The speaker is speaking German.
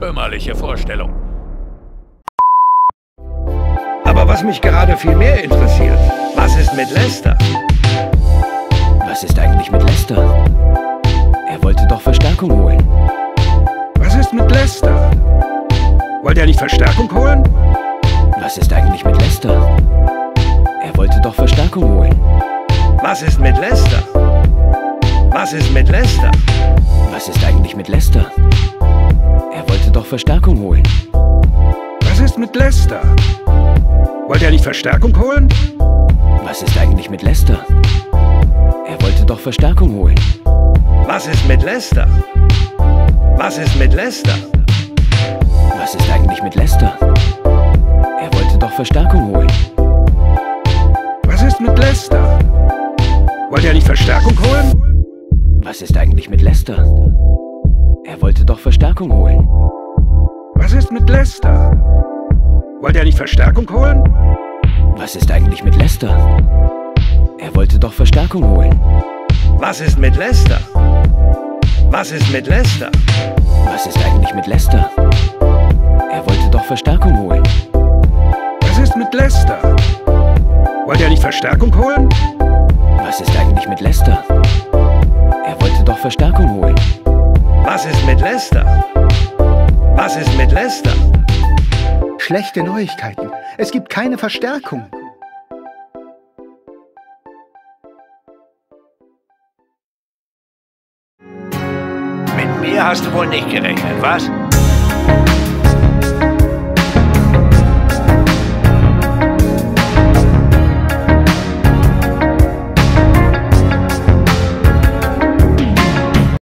kümmerliche Vorstellung. Aber was mich gerade viel mehr interessiert, was ist mit Lester? Was ist eigentlich mit Lester? Er wollte doch Verstärkung holen. Was ist mit Lester? Wollte er nicht Verstärkung holen? Was ist eigentlich mit Lester? Er wollte doch Verstärkung holen. Was ist mit Lester? Was ist mit Lester? Was ist eigentlich mit Lester? Er wollte doch Verstärkung holen. Was ist mit Lester? Wollte er nicht Verstärkung holen? Was ist eigentlich mit Lester? Er wollte doch Verstärkung holen. Was ist mit Lester? Was ist mit Lester? Was ist eigentlich mit Lester? Er wollte doch Verstärkung holen. Was ist mit Lester? Wollte er nicht Verstärkung holen? Was ist eigentlich mit Lester? Er wollte doch Verstärkung holen. Was ist mit Lester? Wollte er nicht Verstärkung holen? Was ist eigentlich mit Lester? Er wollte doch Verstärkung holen. Was ist mit Lester? Was ist mit Lester? Was ist eigentlich mit Lester? Er wollte doch Verstärkung holen. Was ist mit Lester? Wollte er nicht Verstärkung holen? Was ist eigentlich mit Lester? Er wollte doch Verstärkung holen. Was ist mit Lester? Was ist mit Lester? Schlechte Neuigkeiten. Es gibt keine Verstärkung. Mit mir hast du wohl nicht gerechnet, was?